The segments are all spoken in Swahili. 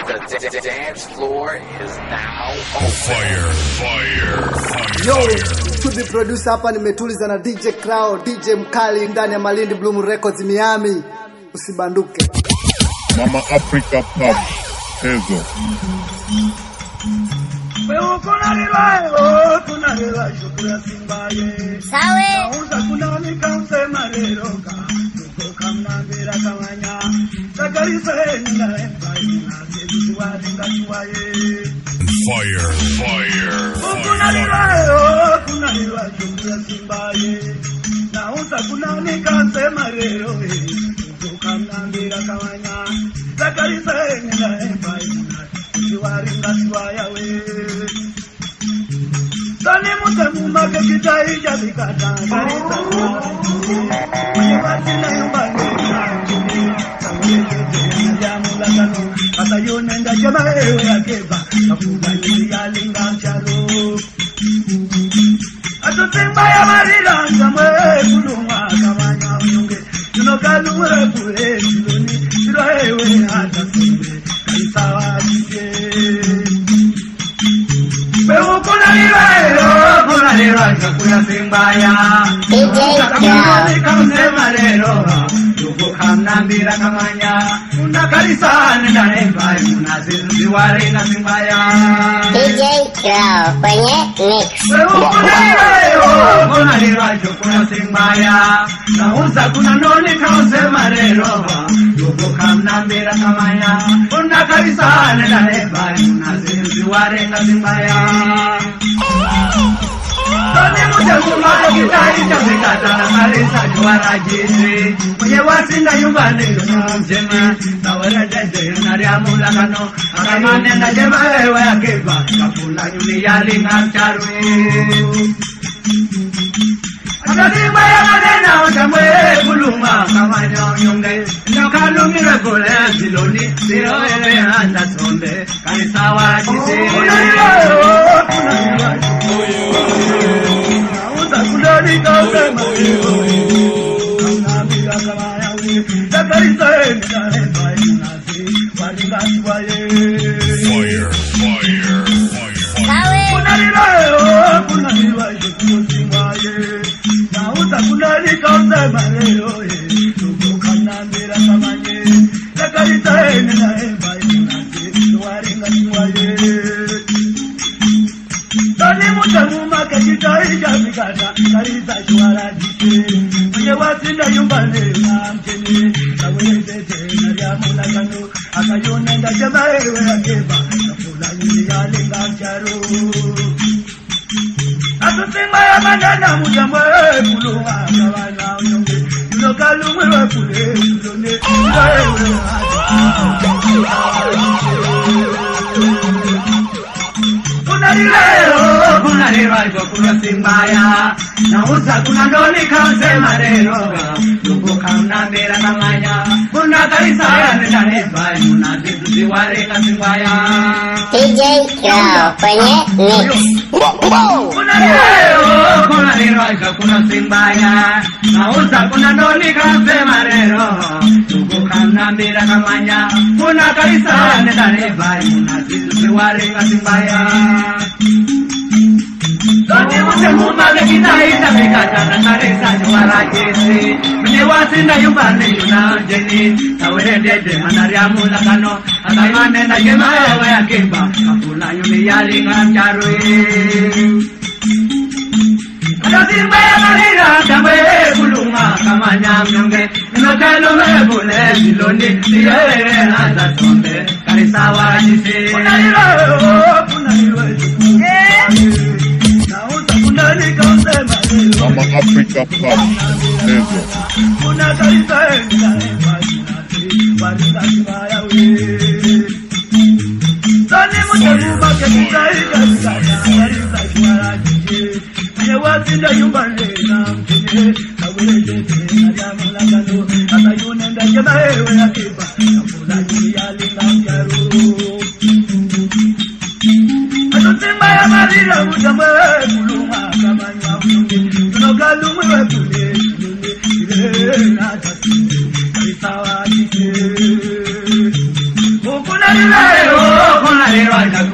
The dance floor is now on fire. Yo, to the producer hapa nimetuliza na DJ Crow, DJ mkali ndani ya Malindi Bloom Records Miami. Usibanduke. Mama Africa Pub. Ezo. Sawe. Mama Africa Pub. Ezo. Hey,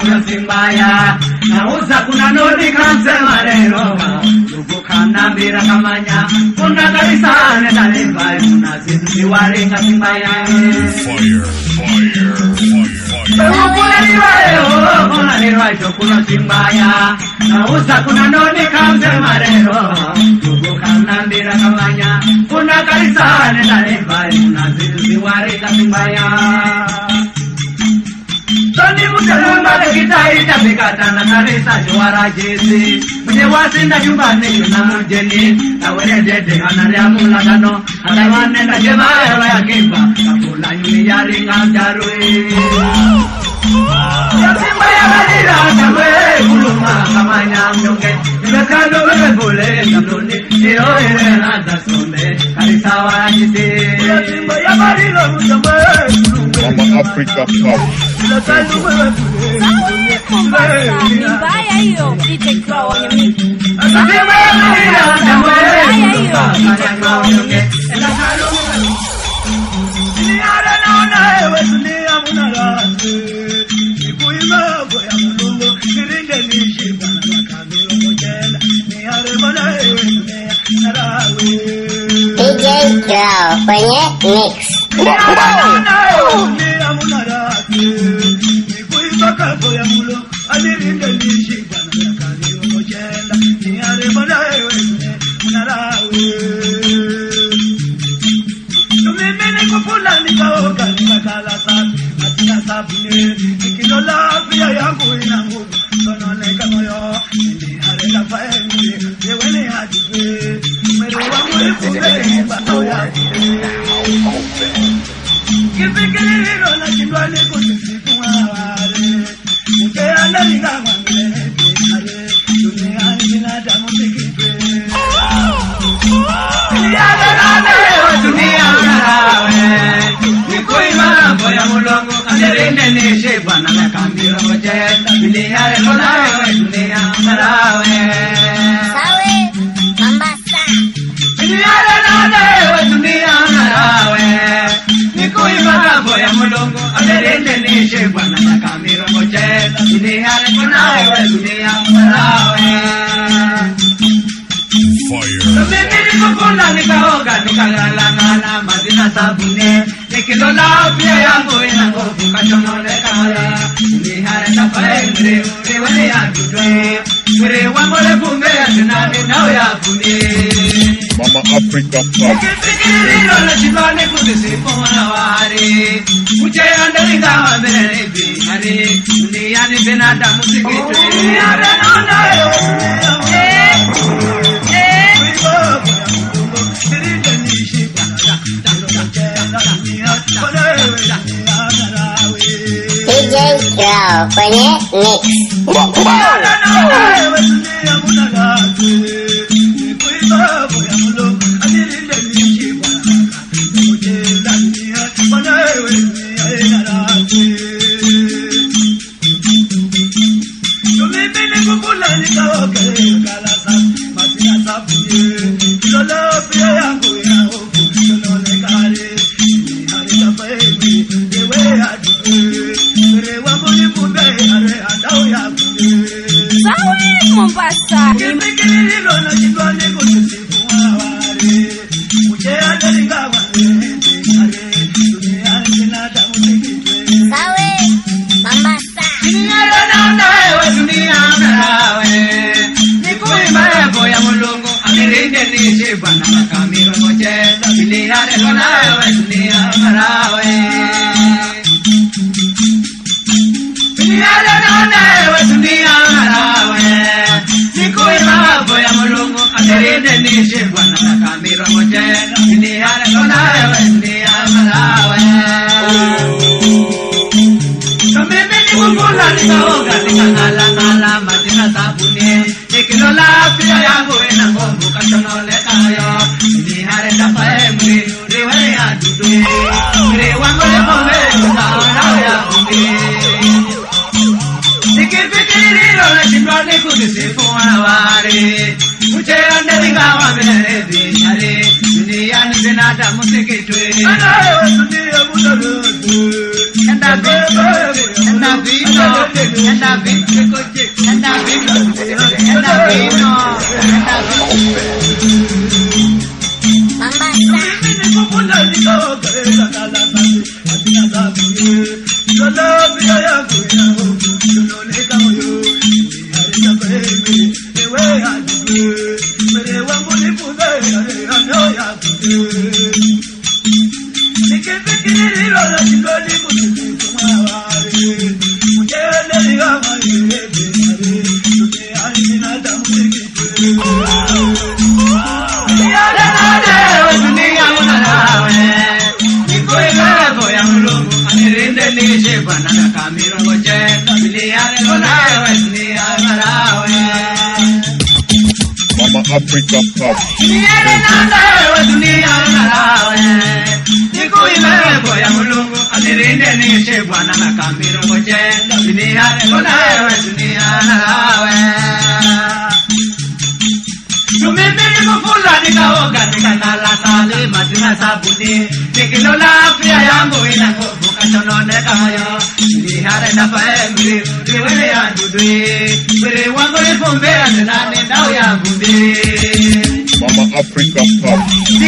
kuna simbaya nauza kuna nodi kansema lero ukukana mbira kamanya kuna karisane talimbai kuna sisi warenga simbaya kuna nirwayo kuna simbaya nauza kuna nodi kansema lero ukukana mbira kamanya kuna karisane talimbai kuna sisi warenga simbaya Tani mutalumba de kitai tapikata na karisa juara jesi Mwenye wasinda nyumbani yuna mujeni Na wele dede anaria mula gano Anawane na jema ewa ya kimba Kapula nyuni yari ngamjarui Yasimba ya badira Kamwe kuluma kamanya mnyonge Nimekando wewe bule Kamluni iyo ile nada sombe Karisa wara jesi Yasimba ya badira Mujambe Mama Africa Pub. Mbaya hiyo DJ Crow on your mic. DJ Crow kwenye mix. Mama Africa Pub. DJ Crow kwenye mix. Mama Africa Pop. Mama Africa Pop.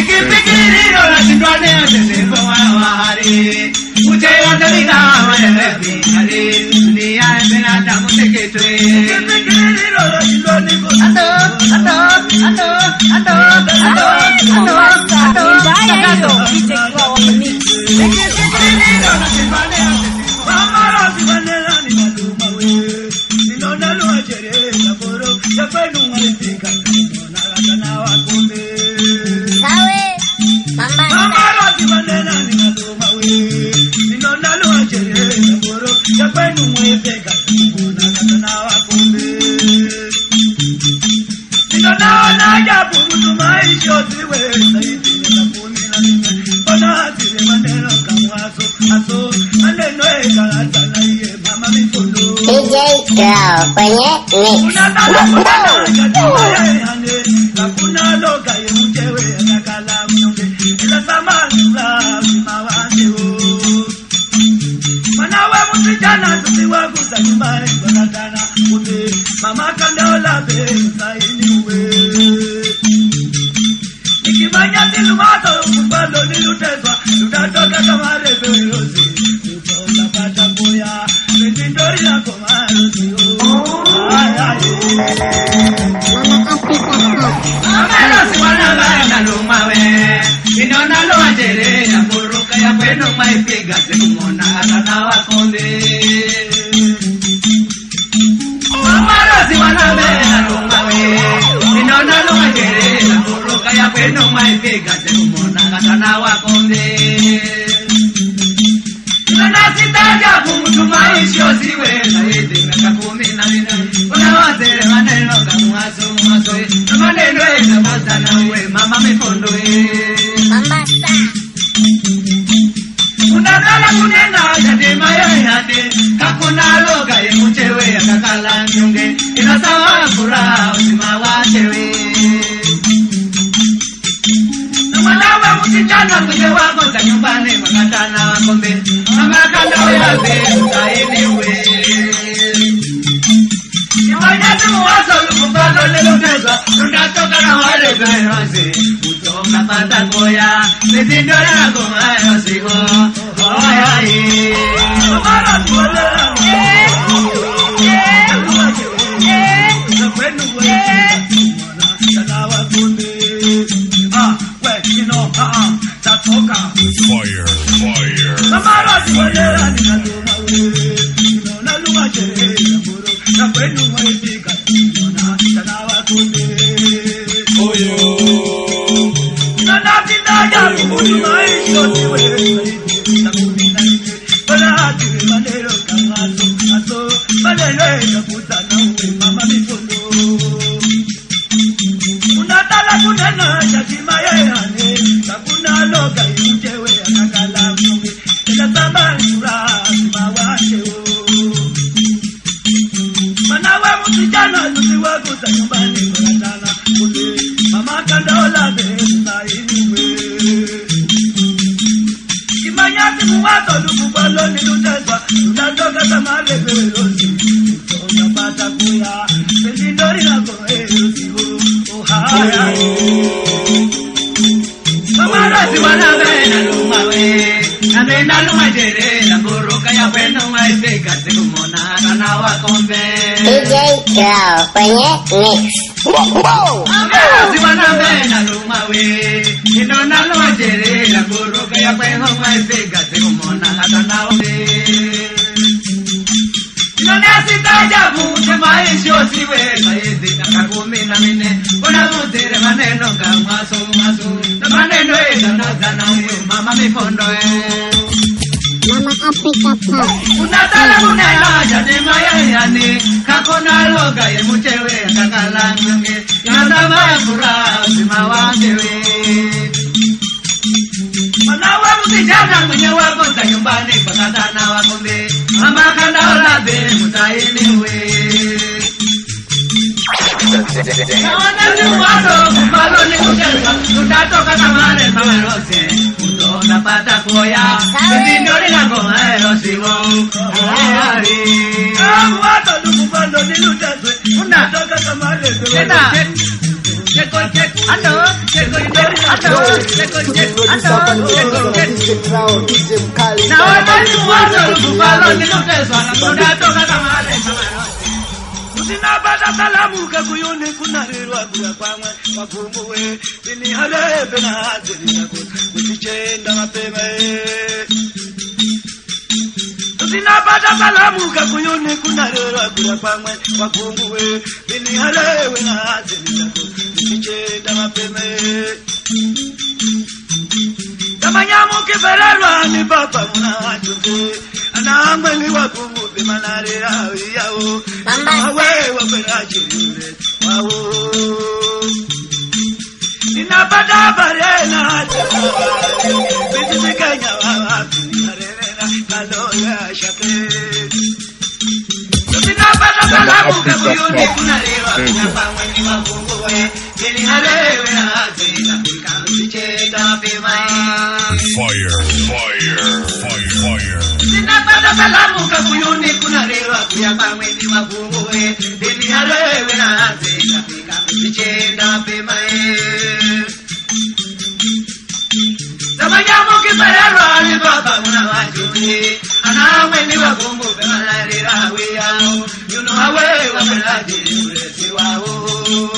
DJ Crow kwenye mix. Mama kandola besa iniwe Nikimanya tilumato kupalo nilutezwa Tutatoka kama reberozi Tutola pata boya Nindori na komarozi Amerozi wanabana lumawe Inona loa jere ya kuruka ya kwenu maipiga Sekumona hatana wakonde Mamarozi wanabena lumawe Inona loa jere ya kuruka ya kwenu maipiga Sekumona hatana wakonde Tunasitaja kumutumaishi osiwe Saidi meka 14 Unawazere maneno kamuaso mwaso Maneno eza mazana uwe mama mifondo Mambasa. Unakala kunena jadema yoyate Kakuna loga ye mchewe ya kakala nyunge Inasawa furaha usima wachewe Na mwanawe msichana kuje wako za nyumbani Wakatana wakombe Mama kanda yabe utainiwe Niwanyati muwaso lukupalo nilutezwa Tunatoka na wale berozi Utoka pata koya Nizindora na kumayo sigo Oyayi Mara tuwalera Kwenu Tanawa kunde Tatoka Fire. Mara tuwalera Ninaluma Ninaluma chere Na kwenu mwepika Tanawa kunde Nana tindaja Kukutu maisho siwe Balati manero kamaso Aso manero eka kutana uwe mama mifondo Unatala kunena Shatima yehane Kakuna loga imchewe Akakala mnungi Eka samba sura Sima washe Manawe mutijana Tusiwa kusa nyumbani Kuratana kule Mama kandola Besa iniwe Kimanyati muwato Lukubalo niluteza Mamba, tunatoka Tamale Belosi, tunapata kuya, Pendindori na Koerosi, Ohaya. Mamarazi wanabena lumawe, nabena lumajere, na buruka ya pendo maiseka, sekumona na wakombe. DJ Crow, kwenye mix. Mamarazi wanabena lumawe, nabena lumajere, na buruka ya pendo maiseka, sekumona na wakombe. Sitajabu maisho siwe maezi nakakumina mine Kuna mutere maneno kamaso maso Na maneno zana mama mifondo Mama Africa Pop. Unatala munela jade mayayani Kakona loga ye muchewe kakalange Yanadama ya kura sima wangewe Manawa mutijana mwenye wako za nyumbani pakatana wakombe Mama kanda olabe mutainiwe Naona nyumbano kumalo ni kutelwa Tutatoka tamale mamerose Utona pata kuya Ndindori na kohero siwo Ohari Wato nukumalo ni lutazwe Utatoka tamale mamerose DJ Crow, DJ Mkali. Usinapata salamu kakuyuni kunalirwa kuya kwamwe wakumbuwe Bini halebe na hazeli yako Usichenda mapema Usinapata salamu kakuyuni kunalirwa kuya kwamwe wakumbuwe Bini halewe na hazeli yako Usichenda mapema Tamanyamu kiferelwa ni papa muna wachuze Anangwe ni wakumbuwe manarira yao Mawe waperaji yule wao Ninapata barena Biti Kenya wapi Narena kaloya shake Ninapata salamu kakuyuni kunalewa Kunapamwe ni wakumbuwe Bini halewe na hazina Pika msichenda pima Fire, fire, fire, fire. Ninapata salamu kakuyuni kunalewa Kuyapamwe ni wakumbuwe Bini halewe na hazina Pika msichenda pima Tamanyamu kiferelwa ni baba muna wajuzi Anamwe ni wakumbuwe manarira wiyao Yuno hawe wapelaji uresi wao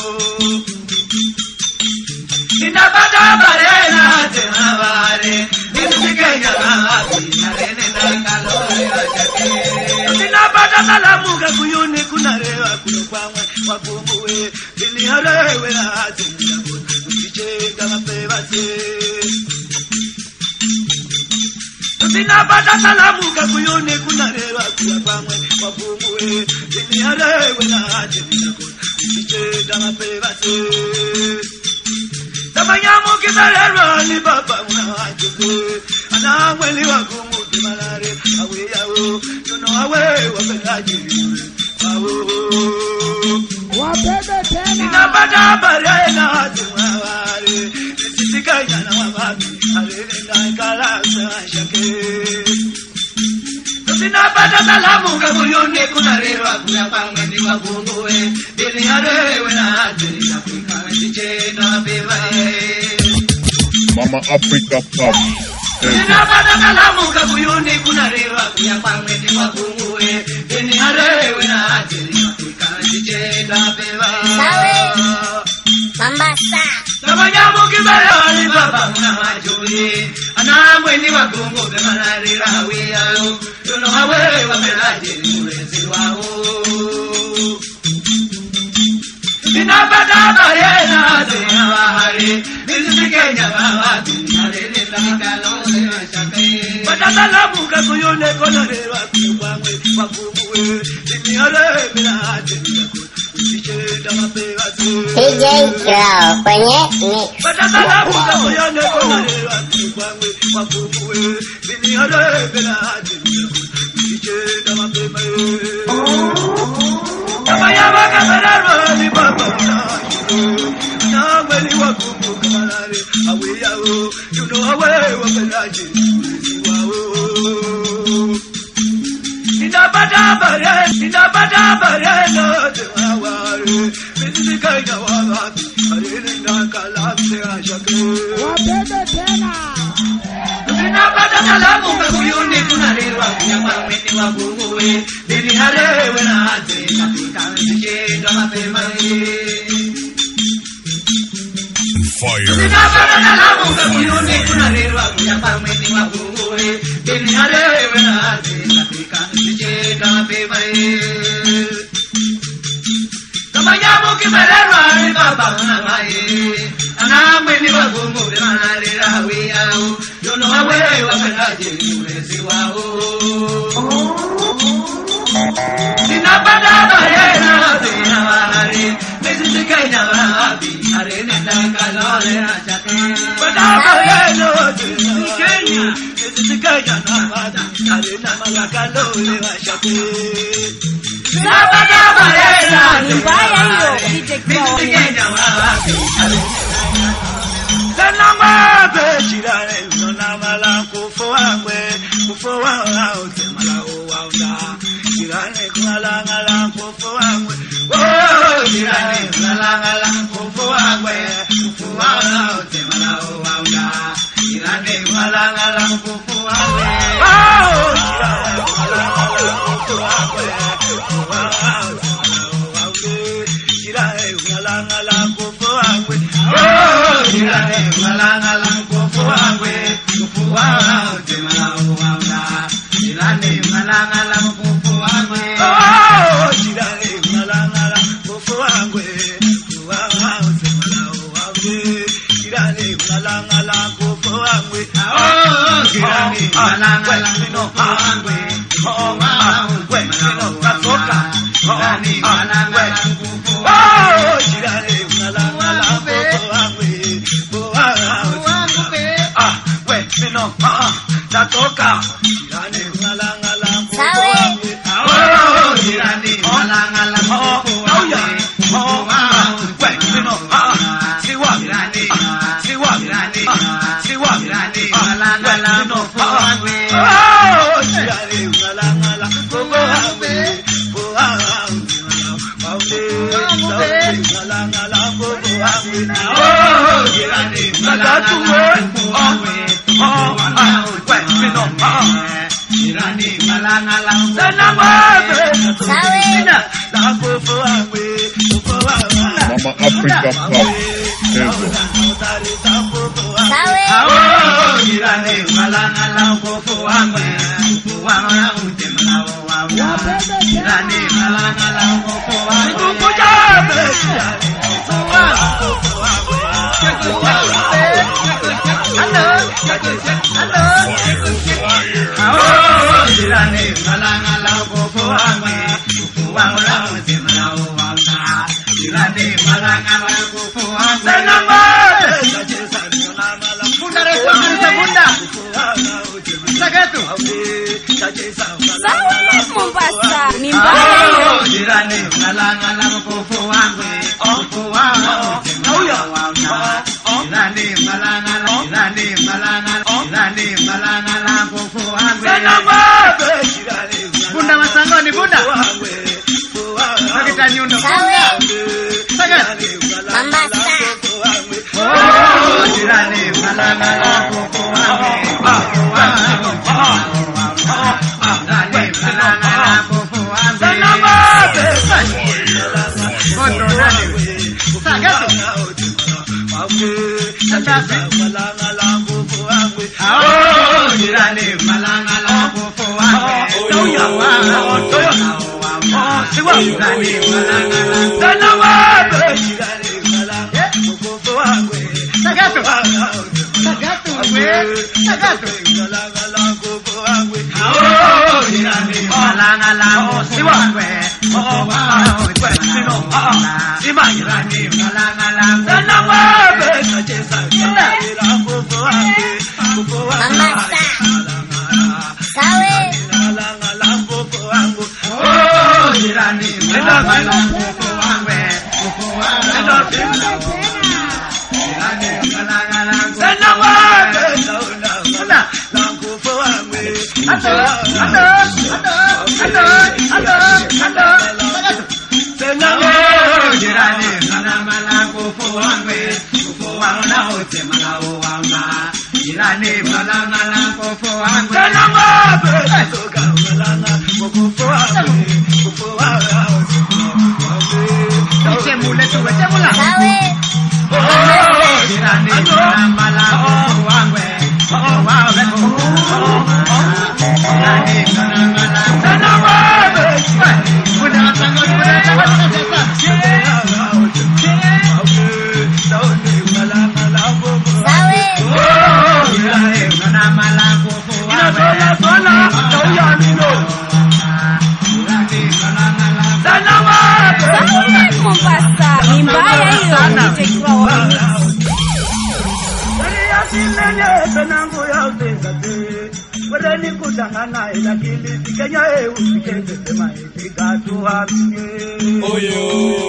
Ninapata barena tena bare Nisikenya wapi narene nangalore wachake Ninapata salamu kakuyuni kunalewa kuyokwamwe wakumbuwe Bini halewe na hazina Usichenda mapevase Ninapata salamu kakuyuni kunalewa kuyokwamwe wakumbuwe Bini halewe na hazina Usichenda mapevase Tamanyamu kiferelwa ni baba muna wajuze Anamwe ni wakumbuwe manare awe yao Yuno awe wapelaji yule wao Ninapata barena tumaware Nisisikanya na wababi Alele kalasa shake Ninapata salamu kakuyuni kunalewa Kuyapamwe ni wakumbuwe Bini halewe na hazina Pika msichenda pima Mama Africa Pop. Ninapata salamu kakuyuni kunalewa Kuyapamwe ni wakumbuwe Bini halewe na hazina Pika msichenda pima Mombasa. Tamanyamu kiferelwa ni baba muna wajuzi Anamwe ni wakumbuwe manarira wiyao Yuno hawe wapelaji uresi wao Ninapata barena tena bahari Nisikenya wapi narene nangalore wachake Pata salamu kakuyuni kunalewa Kuyapamwe wakumbuwe Bini halewe na hazina Usichenda mapevase DJ Crow, kwenye mix. Pata salamu kakuyuni kunalewa Kuyapamwe wakumbuwe Bini halewe na hazina Usichenda mapema Tamanyamu kiferelwa ni baba muna wajuze Anamwe ni wakumbuwe manare awe yao Yuno awe wapelaji uresi wao usikete sema itikatu hamie. Oyo.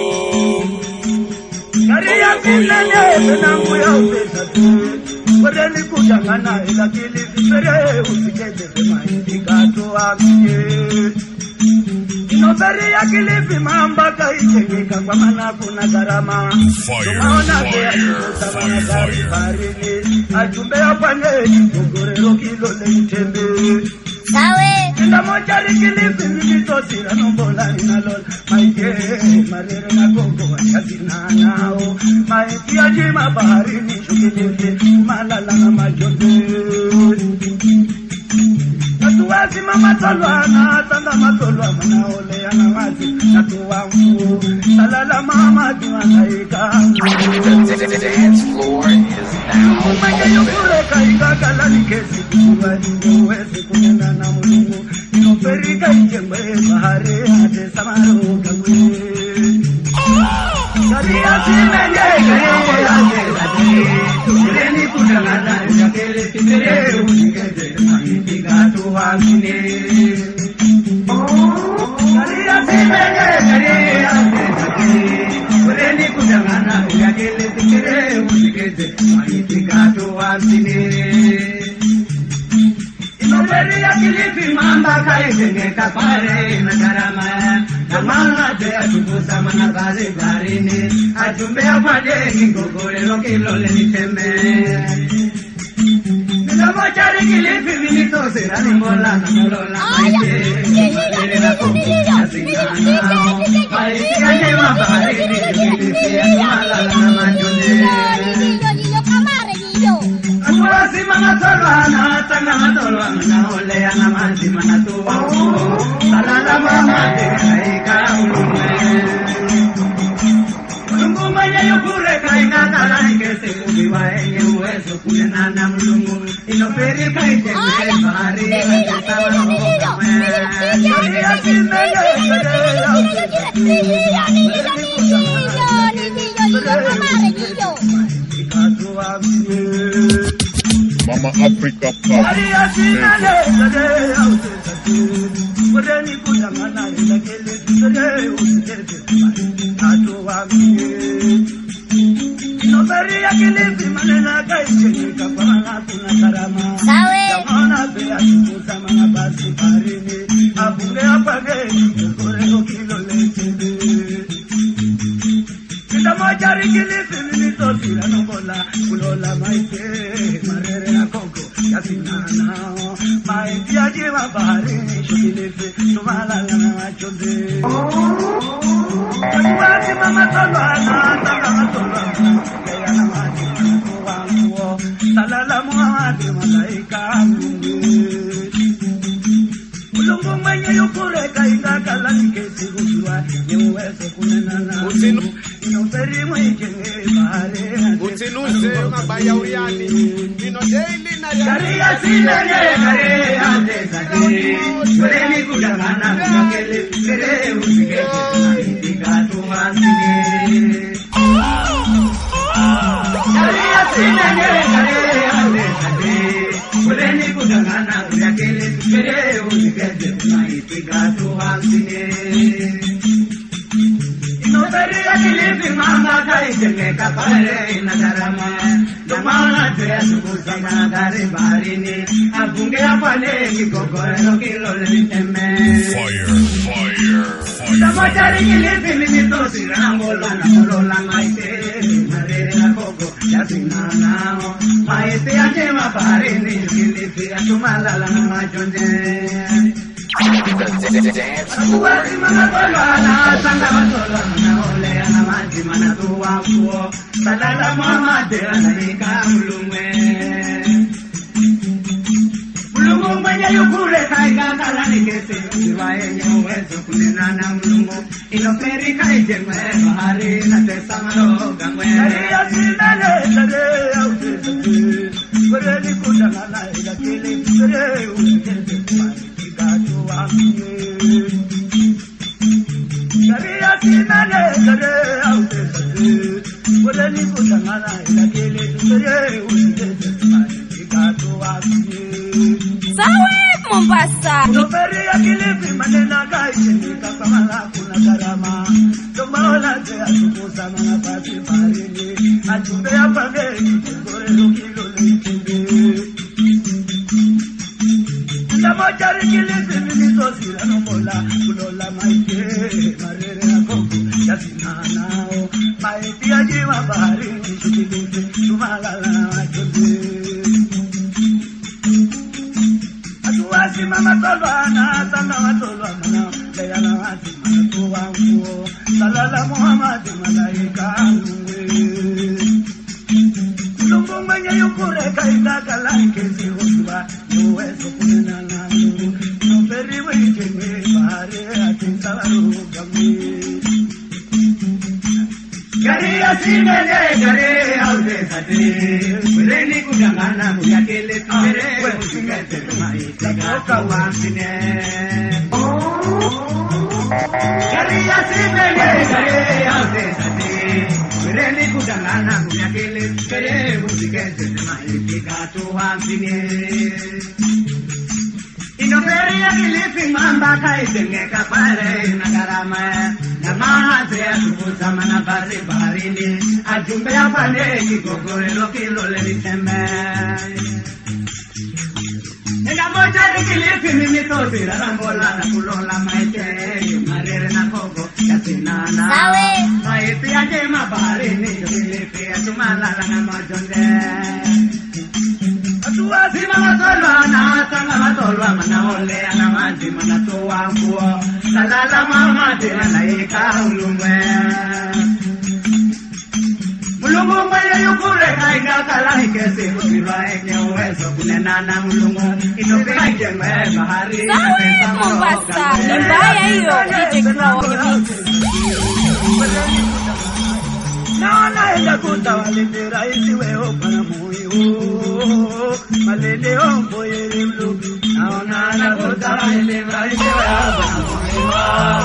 Karia kinene penangu ya upesa tu. Wade ni kutangana ila kilifipere usikete sema itikatu hamie. Inoberi ya kilifi mambaka ichengeka kwa mana kuna gharama. Tumaona kea kukusa wanagari barini. Ajumbe ya paneli kugorero kilole itembe. Sawe. Kila moja likilifi militosi na nombola inalola. Maike marere na kongo wachazina nao. Maiki ya jima baharini shukilete malala na majote. Natuwazi mama tolwana, tanga matolwa manaole ya nawazi. Natuwangu, talala mama tuangaika. The dance floor is now Umenge yukure kaika kala nikesi kukuwa ninge uwezi kunenda na mulungu. Inoperika ichembe bahari hate samaro kagwe. Karia sinenge kaya kaya Ureni kutangana yakele kitere unikeze Itikatu hamine. Karia sinenge kaya Ureni kutangana yakele kitere unikeze Itikatu hamine. Inoberi ya kilifi mamba kaitengeka pare na gharama. Kamana te atukusa mana bari barini. Ajumbe ya pade kingogorero kilole niteme. Ninamochari kilifi minitose na nimbola na molola maite. Marere na kumbu asinana. Maiti ya nema barini kilifi ya malala na majone. Atuwasi mana tolwana, tanga matolwana na olea na manzi mana tuwa. Salala mama kaika ulume. Mulungu mwenye yukure kaika kala nikese kubiwa enye uwezo kunena na mulungu. Inoperi kaite mwe bahari hati sawa mwoga mwe. Karia simenge Mama Africa Pop. Karia sinane kade autesatu. Wadeni kutangana ila kele kere usikete atu wamie. Inoberi ya kilifi manena kaichengeka kwa mana kuna gharama. Sawe. Jamana bea tukusa mana basi barini. Abunge apage kukoreko kilole tebe. Kila moja likilifi militosi na nombola. Kulola maite marere na koko yasinanao. Maiti ya jima baharini shukilifi tumalala na machoze. Katuwasi mama tolwana, tanga matolwana. Leya na maji manatuwa nguo. Salala muhamadi malaika mungu. Mulungu mwenye yukure kaika kala nikesi kushua. Niuweze kunena na mungu. Inoperi mwenye bahari. Utinuze mabaya uriani. Nino daily na ya. Karia sinenge kare ante sake. Ureni kutangana yakele kere usikete itikatu hamine. Karia sinenge kare ante sake. Ureni kutangana yakele kere usikete itikatu hamine. Inoberi ya kilifi mama kaitengeka pare na gharama. Jamana te atukusa mana gari barini. Abunge ya pale kikogorero kilole niteme. Fire, fire, fire. Tamochari kilifi minitosi na mbola na molola maite. Marere na koko yasinanao. Maite ya jema baharini kilifi ya tumalala na majonde. the dance floor. Atuwasi mana tolwana, tanga matolwana na olea na maji mana tuwa nguo. Salala mama te ananika mulumwe. Mulungu mwenye yukure kaika kala nikese kubiwa enye uwezo kunena na mulungu. Inoperi kaijemwe bahari na tesa maroga mwe. Karia sinane kade autesatu. Kureni kutangana ila kile kere usikete itikatu hamie. Karia sinane kade autesatu. Kureni kutangana ila kile kere usikete itikatu hamie. Sawe Mombasa. Mombasa. Noperi ya Kilifi manena gaisi kapamala kuna garama. Tomaola te atukusa mana pati parini. Achumbe ya pangeni kore lukilo lekinde. Ndamojari Kilifi mimisosi la nomola. Kulola maike marere na koko yasinanao. Maiti ya jima baharini shukilifi tumalala na chumbe. Atuwasi mama tolwana, sanga watolwana, layala wati manatu wangu, salala Muhammad malaika anguwe. Lungu mwenye yukure kaida kalanke sihosuwa, uwezo kunena nangu, noperi wikenge bahare atinsalaru gamwe. Gari ya simene, gari ya udesate, Muleni kudangana muyakele tumere, Usikete tumaite gaka wansine. Gari ya simene, gari ya udesate, Muleni kudangana muyakele tumere, Usikete tumaite gaka wansine. Inoperi ya Kilifi mamba kaitenge kapare nagarama. Namahaze ya tukuza manabari baharini. Ajumbe ya pande kikokore lokilo leliteme. Nega moja di Kilifi mimi tosi rarambola na kulola maite. Marere na kogo yasinana. Sawe. Maiti ya jema baharini Kilifi ya tumalala na majonde. Atuwasi mama tolwana, sanga matolwa manaole anamaji manatoa nguo. Salala mama tena naika ulumwe. Mulungu mwenye yukure kainga kalahi kesi kusirwa enye uwezo kunena na mulungu. Inopeka jemwe bahari. Sawe Mombasa. Ni mbaya hiyo DJ Crow Naona enda kutawalinde raisi weo para moyo. Malende ombo yere mlu. Naona enda kutawalinde raisi weo para moyo.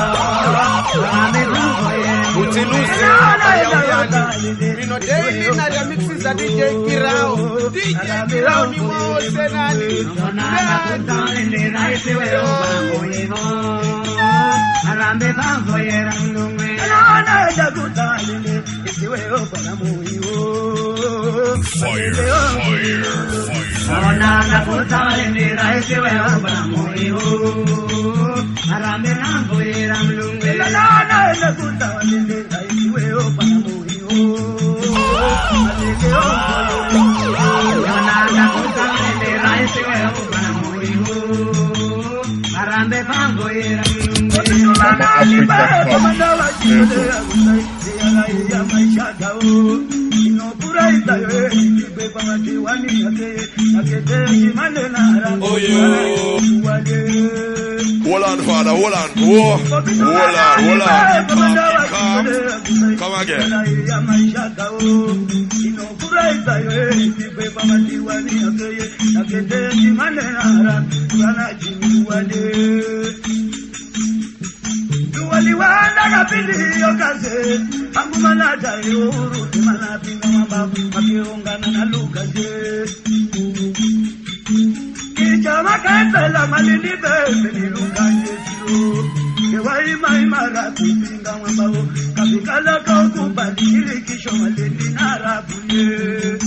Utilusi Mino Daily na the mixes za DJ Crow. DJ Crow ni mwose nani. Naona enda kutawalinde raisi weo para moyo. Arambe bango yere mlu. Naona enda kutawalinde weo para moyo. Fire, fire, fire. Naona enda kutawalinde raisi weo para moyo. Arambe bango yere mlu. Naona enda kutawalinde raisi weo para moyo. Naona enda kutawalinde raisi weo para moyo. Arambe bango yere mlu. Mama Africa Hold on, father, hold on. Whoa. Hold on. Come again. Waliwanda kapindi yokaze Angumana jayuru Timana pinga mababu Makiungana na lukaze Kichama kaitela malini bebe Nilukanje siro Kewai maimara kupinga mababu Kapikala kaukubali Kilikisho malini narabuye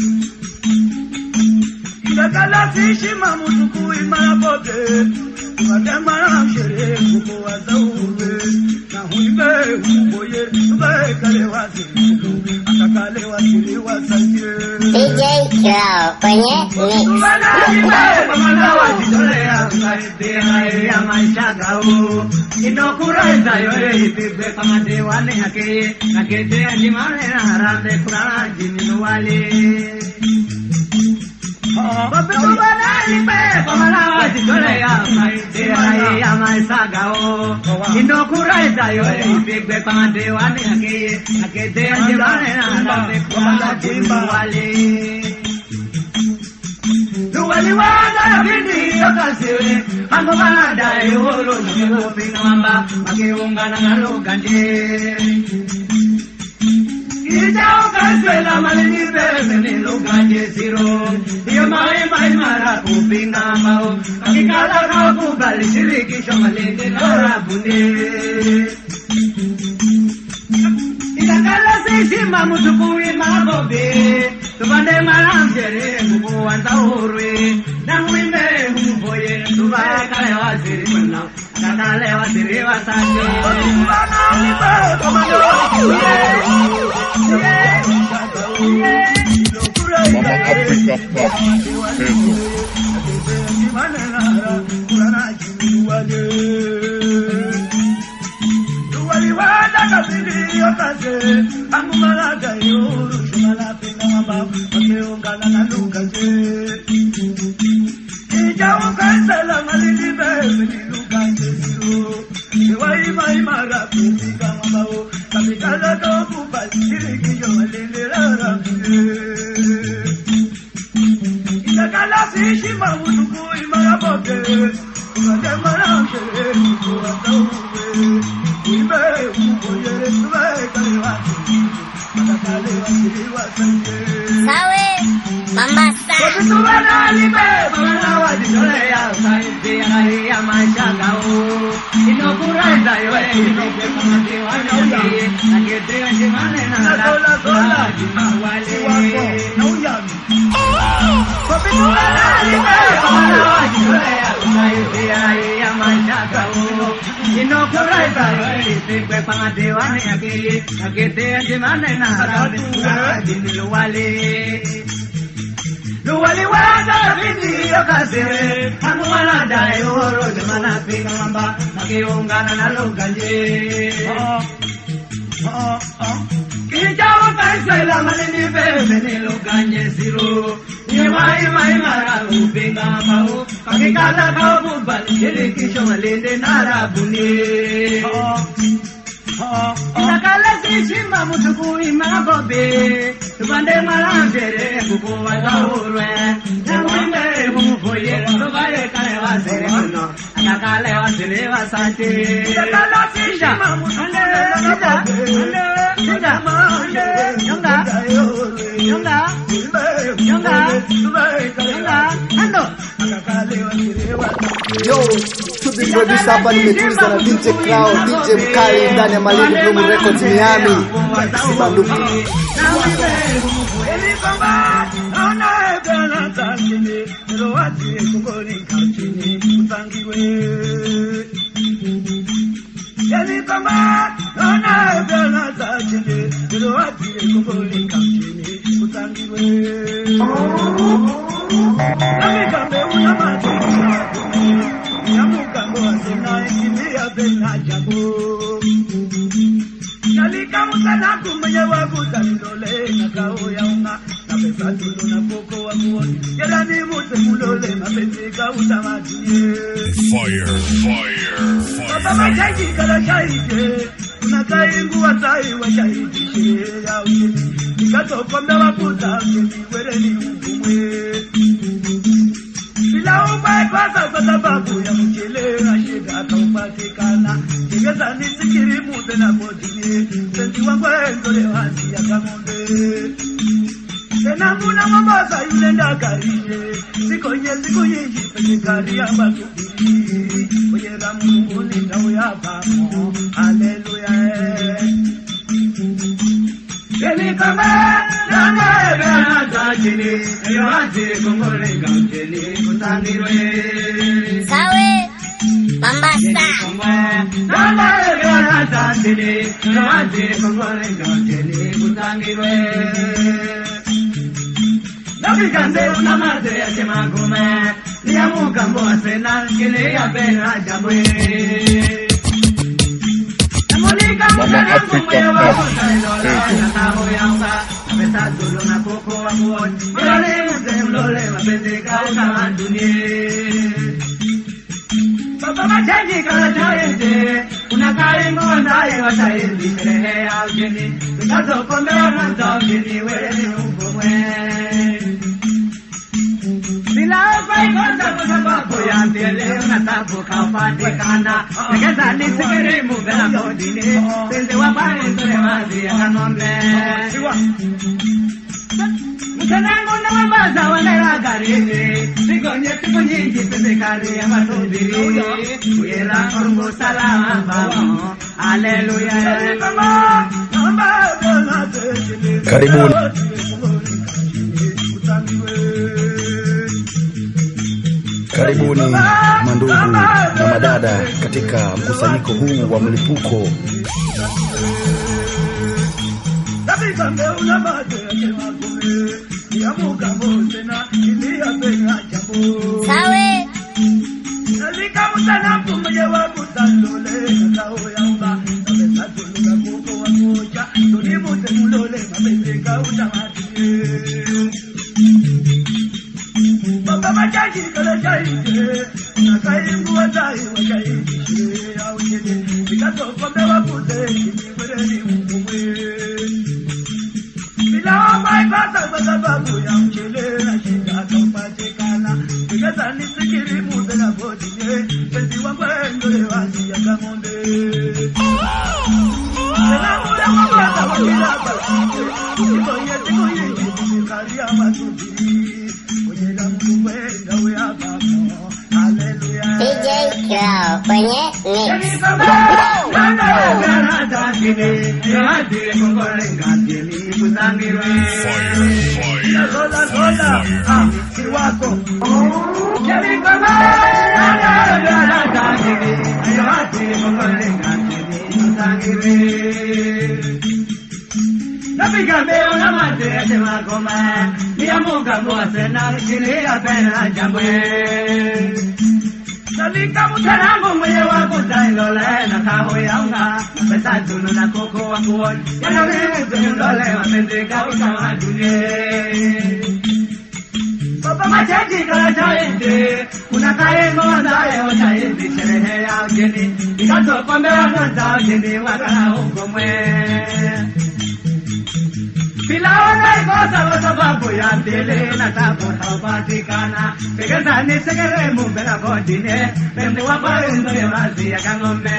Kila sishima mutuku imara bobe Madama shere kuko wazaube na huibe uboye ube kale wasilu akakale wasili wasanje DJ Crow kwenye mix. Mama wajitolea msaidie ya maisha gao inokuraiza yoye ipigwe kama dewane yake na kete ajimane na harande kurana jini wale Babe kubanali pe Mama wajitolea msaidie ya maisha gao inokuraiza yoye ipigwe kama dewane yake na kete ajimane na harande kurana jini wale Waliwanda bindi yokaziwe Angomana dai holo Njiho pinga mamba Makiungana na lukanje Kijao kaswela malini bebe ni luganye siro. Iyo mai mara kupinga mao. Kakikala kakubali shirikisho malini narabune. Itakala sishima mutukui mabobe. Tubande maramjere kukuwanza urwe. Nangwime humboye tubakale waziri mwana. Kakale waziri wasanje. Mama Africa Pop. Sawe, Mama Sa. Luwali wada vindi yokasire Hamumana dai oro Jemana pinga mamba Makiungana na luganje Kijawa kaisela malini bebe ni luganje siro Yemai mara upinga mamba Kakikala kabubali Shirikisho malinde narabuni Itakala sishima mutukui mabobe Tubande maramjere kukuwanza urwe Nangwime humboye tubaye kale waziri mwana Akakale waziri wasante Itakala sishima mutukui mabobe Yo, to the producer hapa nimetuliza na DJ Crow, DJ Mkali ndani ya Malindi Bloom Records Miami. Sibanduki. Senamuna mabasa yulenda kariye Sikonye pekari ambatu Oyera mungu ninda uyabamo Hallelujah Yeni kama Nanga ebena tajini Eyo hati kongole gamjeni Kutangirwe Sawe, Mama Sa. Nanga ebena tajini Eyo hati kongole gamjeni Kutangirwe Nabiganze una madre ya chemagume Niyamuka mboa sena Kile ya bena jabwe Namulika mwana kumwe wakuta ilola Nataho yamba Napesa tulo na koko wa muoni Mlole mute mlole mapenzi kauka mandunie Baba machanji kala chaende Unakari mwanae wa chaendi Sherehe ya ujeni Tukazo kombe wa nanza ujeni Wele ni ungumwe Bila pai kosa sababu ya tele unatabu kapatikana. Nikeza nisikiri mubela kodini. Pende wapare ntore wazi ya kanombe. Mtanangu na mabaza wanera garini. Siku nyingi pende kari ya matubiri. Uyera korungu salama babo. Haleluya. Karibuni. Karibuni mandugu na madada katika mkusanyiko huu wa mlipuko. Sawe DJ Crow kwenye mix. Napiga mbeo na mate ya tema goma. Niamuka mwase na kile ya pena jambwe. Nalika mutarangu mwenye wako taindole na kaho yaunga. Pesa tunu na koko wakuon. Yana mimi tuyundole wapendeka utamadune. Baba machaji kala chaende. Kuna kare ngozae o chaende sherehe ya ugeni. Ikato kombe wanonza ugeni wakana ugomwe. Bila wana ikosa sababu ya tele na tabu haupatikana. Pekeza nisekere mumbela kodine. Pembe wapare ndore wazi ya kangombe.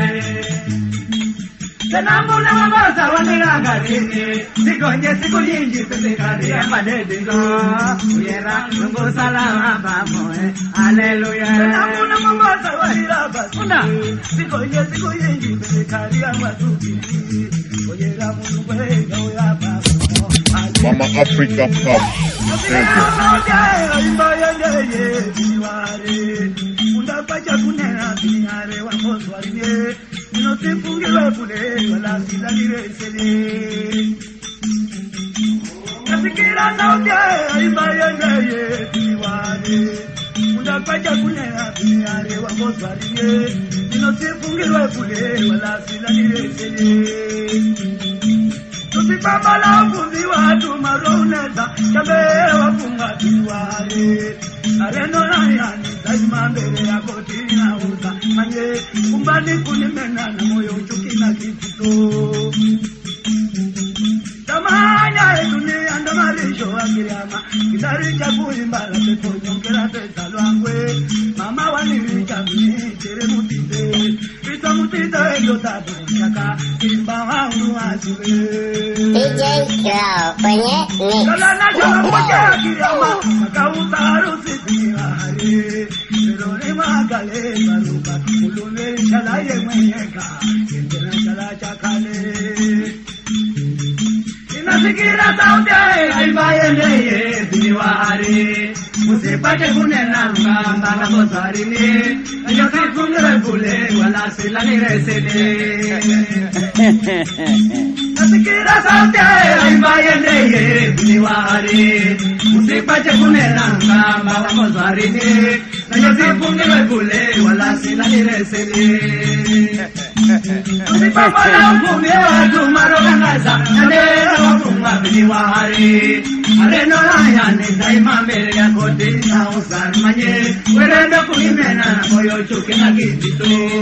Tena muna mabaza wanira garini. Siku nyingi pepekari ya madedingo. Uyera nungu salama baboe. Haleluya. Tena muna mabaza wanira basuna. Siku nyingi pepekari ya madedingo. Uyera nungu salama baboe. Mama Africa Pop. Tusipamba la ufundi watu maroneza Kabe wafunga kiwale Areno na yani Lazima mbele ya koti na uza Manye kumbani kunimena na moyo uchuki na kifito Tamanya dunia ndo marisho wa kiriama Kitari cha kuimbala pepo nyongera pesa luangwe Mama wanirika mini tere mutite Pita mutite yo tabu Chaka kimba wangu asiwe DJ Crow kwenye mix. Kala na jama moja kiriama Makauta harusi pinihari Pero ni magale maruka Ulune shalaye mwenyeka Kintena shala chakale Inasikira sauti aibaye ndeye Piniwari Musipate kunena mkamba na bosarini Nyoki kungre bule wala sila niresene Nasikira sauti aibaye ndeye Piniwari Musipate kunena mkamba na bosarini Nyoki kungre bule wala sila niresene Usipapa na ufumi watu marogangaza Nandera wafunga Piniwari Areno rayane daima mbele ya kote na usarmanye Werendo kulimena na moyo chuke na kitito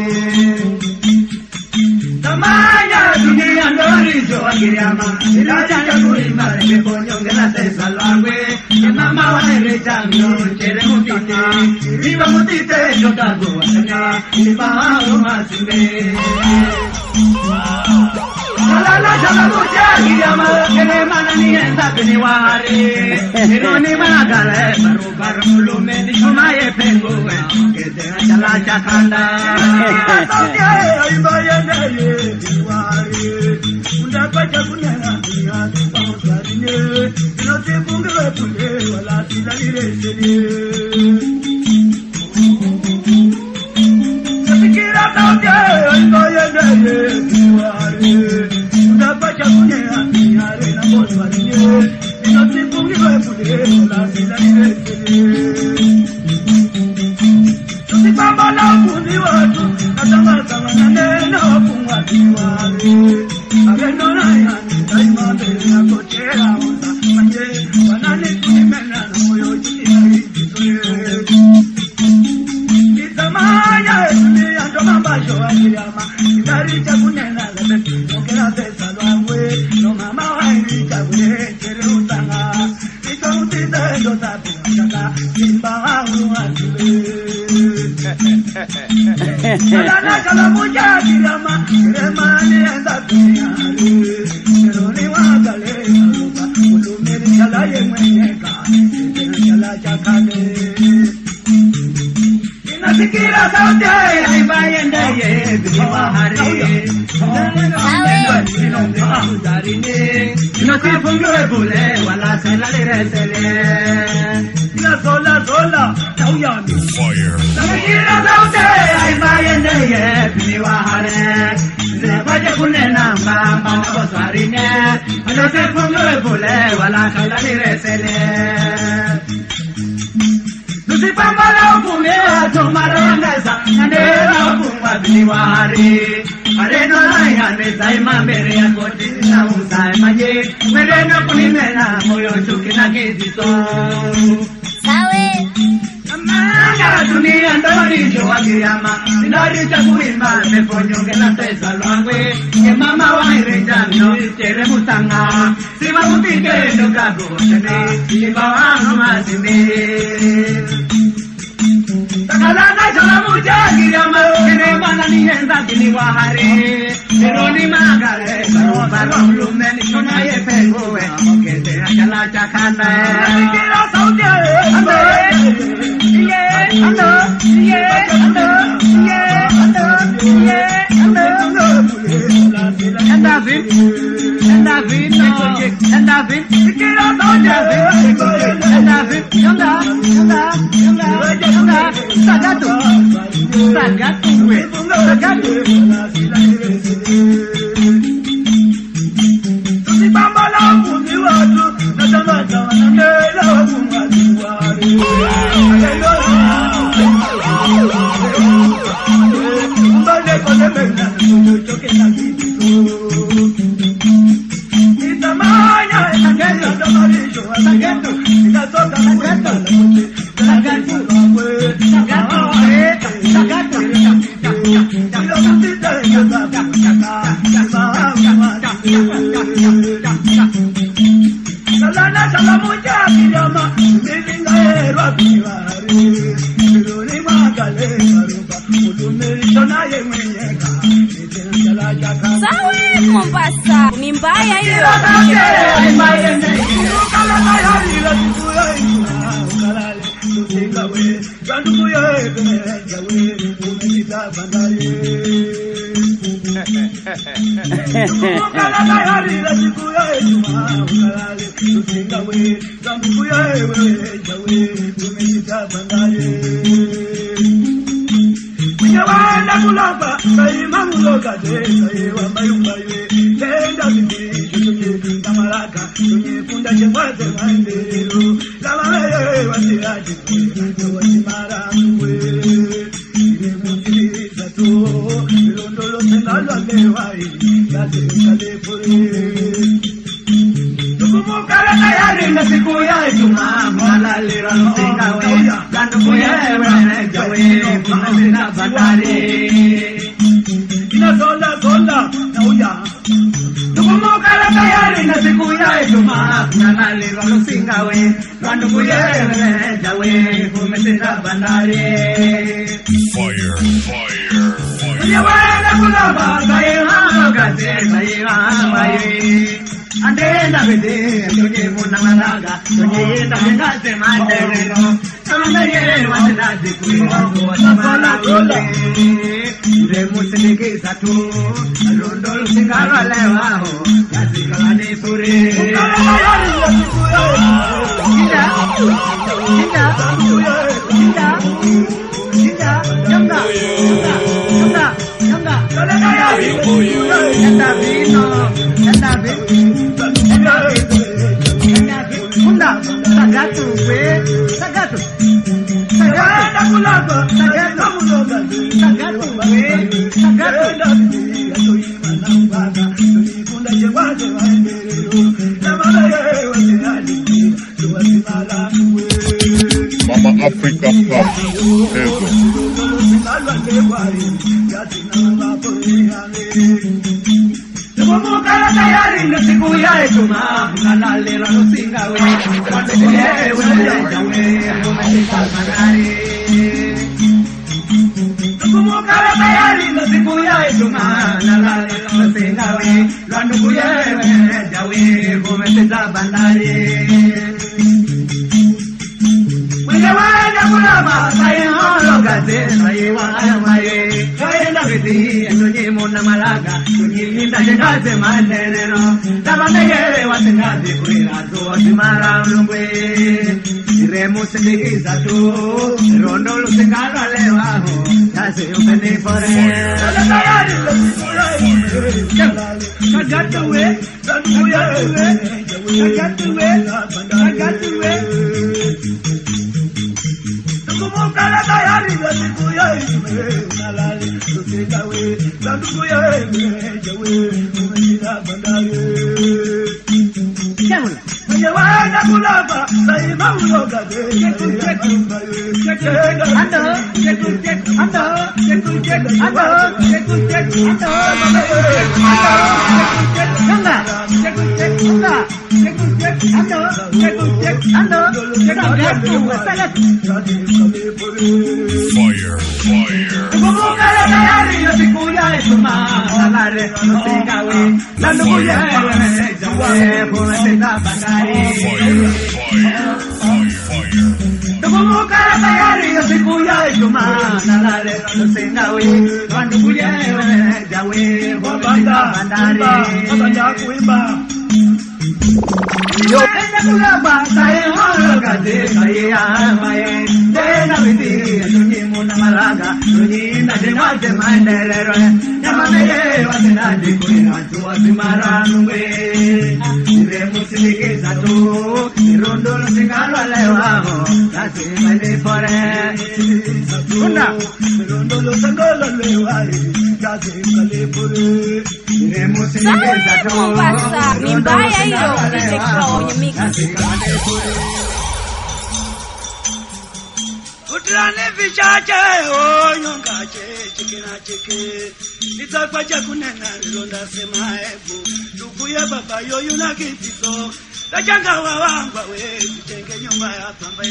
Tamanya dunia ndorizo wa kiriama Ila chanja kulimba reke ponyonge na tesa langwe Mama wanere rinjamio chere mutite riba mutite jotago asana riba umasime la jala mucha giyama kene manani enda kini ware ironi managale baru baru me dikumaye pengo kete jala chakanda saudia ibayende ye ware unda pacha kunena dunia pausarine no te bungwe pule wala tilale sene sikira saudia ibayende ye ware pacha kunena dunia na pausarine no te bungwe pule wala tilale sene Bamba la fundi watu natanga na neno kumwati wale agendo na yani daima tena kochera uza manje wanani kunimena na moyo chini kitamanya ni ando mambasho akiyama ndari cha kunena lebe ongera pesa lwangwe no mama waini cha kunena chere utanga ikautita ndo tapu kaka simba wangu atule Salana kala muja kirama remani enda kuyale Eroni wakale kaluka ulumeni kala ye mwenyeka Tena kala chakale Inasikira sauti haibayende ye Biwahari Inasifungiwe bule wala sela liresele Ina sola tauyami Fire. Nakira sauti haibayende ye Biwahari Nebaje kunena mbamba na bosarine Inasifungiwe bule wala sela liresele Nusipambala ukumea tumarongeza Nandera ukumwa Biwahari Areno ayane zaima mbere ya koti na uzae maje Mereno kunimena moyo chuki na kiziso Sawe Amanga dunia ndori jowa kiyama Ndori cha kuimba meponyonge na tesa lwangwe Ye mama wa irenjamio chere musanga Sima mutike ndokago tene Iba wangu mazime Takalana chala muja kiyama Kene mana nihenza kini wahare Eroni magare Baro baro lumeni kuna ye pengowe Kete achala chakanda Kira sauti ando Ye ando Ye ando Ye ando Ye ando Endavin Endavin no Endavin Kira sauti Endavin Yonda Yonda Yonda Yonda Sagatu Sagatu we Sagatu Bamba la fundi watu natanga na nela kumwati wale Mbale kone mena choke na kitu Itamanya sagatu ndo marisho sagatu inatoka sagatu sagatu sagatu sagatu Salana salamuja kiyama nilingaerwa kiwari Niruni magale karuba Udumiri shona ye mwenyeka Nitena chaka Sawe Mombasa ni mbaya hiyo Ukala mayari la tukuya ukalale Tutingawe Gandukuya ebejawe Umenita bandari Ukala mayari la tukuya ukalale Tutingawe Gandukuya ebejawe Umenita bandari Kunyawanda kulamba Kaima muloka de Kaiwa mayumbaye Tenda bibi Tamaraka Tunye kunda chemwate mandero Lama meye wasiraji Wasimara mwe Ile mutiliza tu Ilondolo senalo lewai Yate kale pore Tukumukala kayari na siku ya Ijumaa Mwalalira mtingawe Gandukuye jawe Kumazina bandari Ina sola na uya Tukumukala tayari na siku ya Juma nalale walusinga we wandugu yewe jawe kumetenda bandari Fire. Nyawala kulaba kaiha gate kaiha mai andenda bide tunye muna malaga tunye ndangate manderero tamanye wanadi kuiwa tamala kule nde musinike satu rondol singalo lewaho yasikane sure Mama Africa Pop. Mukala tayari ndo siku ya Ijumaa nalale walusinga we wandugu yewe jawe kumetenda bandari Mukala tayari ndo siku ya Ijumaa nalale walusinga we wandugu yewe jawe kumetenda bandari Mwenyewaja kulaba sayeholo gate sayewa maye Kaenda viti entonye mona malaga Tunyilinda jengaze manderero Tabandegere watengazi kuila tuwa simara ulungwe Iremu sindikiza tu Rondo lusikala lewaho Yase upende fore Tayari Kagatuwe Kagatuwe Kumukala tayari ndo siku ya Ijumaa nalale lusinga we sanduku yewe jawe kumetenda bandari Mwenyewaja kulaba saima uloga de Fire. Kumukala tayari ndo siku ya Ijumaa nalale lusinga we sanduku yewe jawe kumetenda bandari Kumukala tayari ndo siku ya Ijumaa nalale lusinga we sanduku yewe jawe kumetenda bandari Yo, kulaba sayeholo gate kaiha mai Dena viti tunye muna malaga Tunyinda jengaze manderero Nyamameye watenadi kuila tuwa simara nungwe Iremu sindikiza tu Irondo lusingalo lewaho Yase upende fore Kunda Irondo lusingalo lewaho Yase upende fore Iremu sindikiza tu Pasa, ni mbaya hiyo DJ Crow kwenye mix. Utrane vichache onyongache chikina chike Nitakwacha kunena nilonda sema ebu Tukuye baba yoyu na kitito Tachanga wawangwa we Tuchenge nyumba ya pambe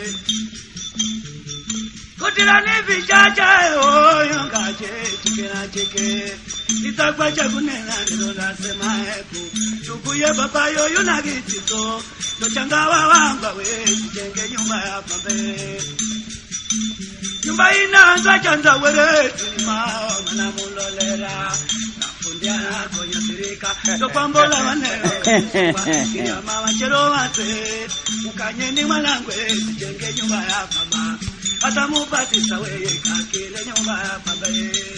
Utrane vichache onyongache chikina chike Nitakwacha kunena nilonda sema ebu Tukuye baba yoyu na kitito Tachanga wawangwa we Tuchenge nyumba ya pambe Nyumba inaanza chanza weretu mao mana mulolera Nafundia konya sirika Topambola wanero Kia mama chero wate Mukanyeni malangwe Tujenge nyumba ya mama Hata mupatisa weye kakile nyumba ya baba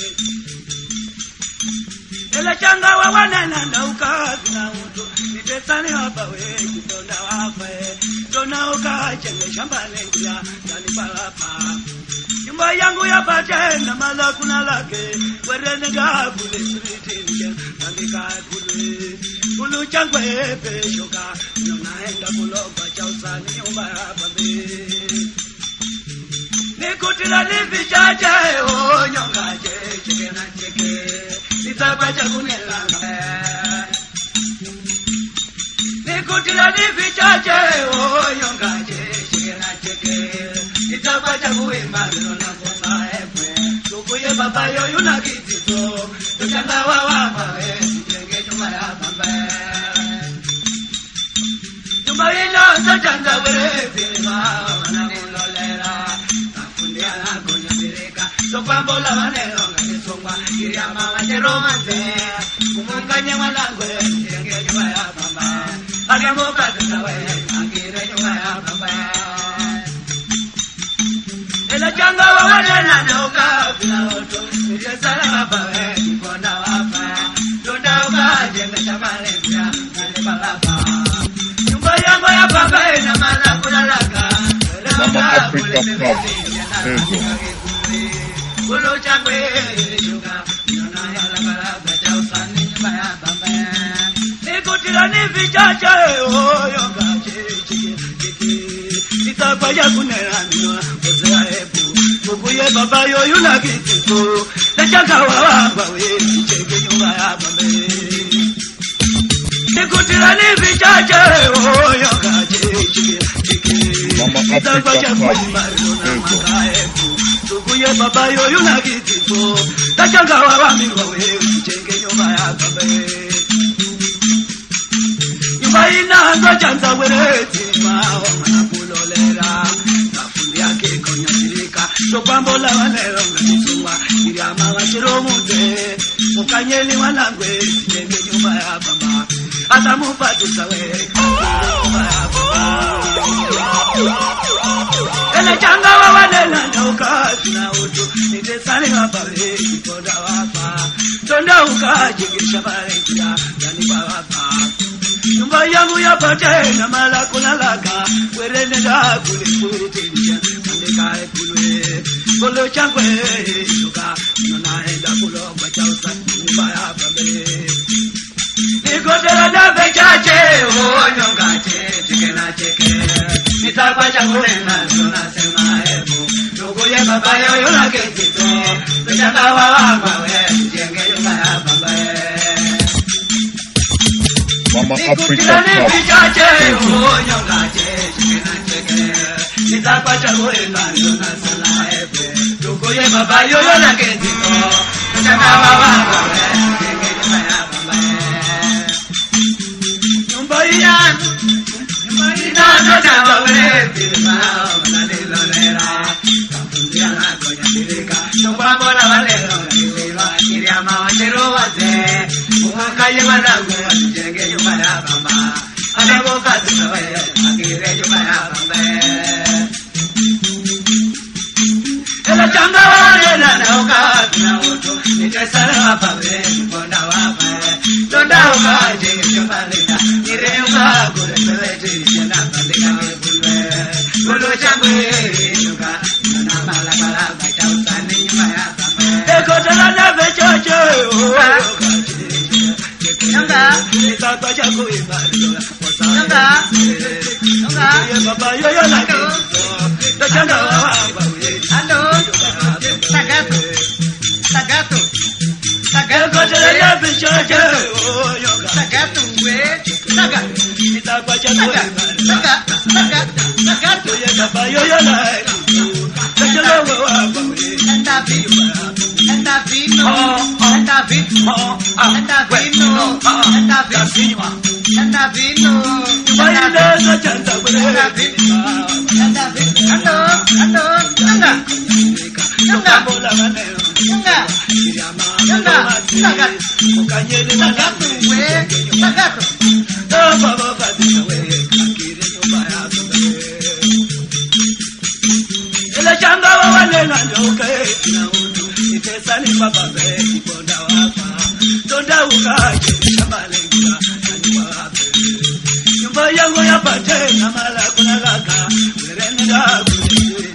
Ele changa wa wanena na ukazi na utu Nitesani hapa we Kitonda wapa Tona ukachenge shamba lengula Dani palapa Nyumba yangu ya patenda mala kuna lake Werene gabule suriti nje Nandika kule Ulu changwe peshoka Naenda kuloba chausa ni nyumba ya babe Nikutila livi chache Nyongache cheke na cheke Nitakwacha kunelanga Nikutirani vichache oyongaje shikena cheke Itapacha kuimba nona ngoma efwe Tukuye baba yo yunakitito Tuchanga wawama we Tujenge nyuma ya bamba Nyumba ino sochanga were Filima wana mulolera Nafundia na konya mireka Sokwambola wanero Nganisongwa Kiriama wacheromante Kumunganye walangwe Tujenge nyuma ya bamba Agamoka tunawe Angire nyuma ya bamba Ela changa wawana noka Bila oto Nijasala wapawe Kikonda wapa Tunda uka Jenga chamale Mia Nane balapa Nyumba yangu ya baba Ina mala kulalaka Mama Africa Club. Kulo changwe Yuga Yona ya lakalaka Chausani nyumba ya baba Nikutirani vichache oyonga chiki Nitakwaya kunera nwa Ozea ebu Mukuye baba yo yunakitiko Nachanga wawamba we Cheke nyumba ya baba Nikutirani vichache oyonga chiki Mama Nitakwaya Africa kunera nwa Club. Mukuye baba yo yunakitiko Nachanga wawamba we Cheke nyumba ya baba Baina ngojanza wereti mao manakulolera Nafundia kiko nyasirika Sokwambola wanero nganisungwa Kiriama wachiromute Mukanyeli wanangwe Sijenge nyumba ya bamba Ata mupatusa we Nyumba ya bamba Ele changa wa wanela ndoka Sina utu Nitesani wapawe Kikonda wapa Tonda uka Jingisha barengia Yani wapa Nyumba yangu ya pate na mala kunalaka Werene da kule tinisha Mandeka kulwe Kolo changwe Yuka Nanaenda kulo Bachausa Nyumba ya bambe Nikotera da bechache Nyonga cheke na cheke Nitakwa changwe Nuna sema ebu Nukuye baba yo na ketito Bechaka wawamba we Jenge nyumba ya bambe Mama Africa Club. Kaye wanangu Jenge nyumba ya bamba Anaboka tunawe Akire nyumba ya bamba Ela changa wana na uka Tunauto Nitesana wapawe Mponda wapawe Tonda uka Jenge nyumba lenda Nire uka Kule pewete Jena pandika mebulwe Kulu changwe Yuka Nuna mala kala Baita usani nyumba ya bamba Eko tala na bechocho Nanga Nitaka chako ibariola Nanga Baba yo na Tachanga wawamba Ando Tagato Tagato Tagato ya bichoche Tagato we Tagato Nitaka chako ibariola Tagato ya baba yo na Tachanga wawamba Andavino Sani baba be kiponda wapa Tonda ukaje shabalenga Nani wape Nyumba yangu ya pate na mala kunalaka Werenda kule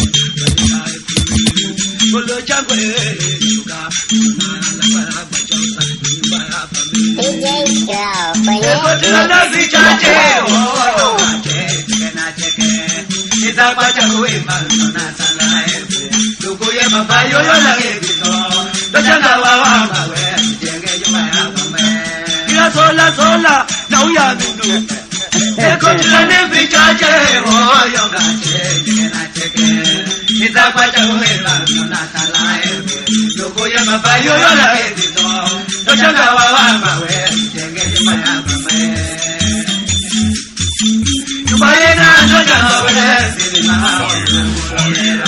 Kolo changwe Yuka Nala para bachausa Nyumba ya pame Eko tila vichache Kache Chekena cheke Nitapa chakwe Malona sana efe Tukuye baba yoyo lage Tachanga wawamba we Jenge nyumba ya bamba Kila sola na uya dundu Eko tulane vichache oyo gache na cheke. Nitakwata kuhela na talae. Ndugu ya mabayo yola edito. Tochanga wawa we chenge nyuma ya mama. Tubayena tocha we silima hawa.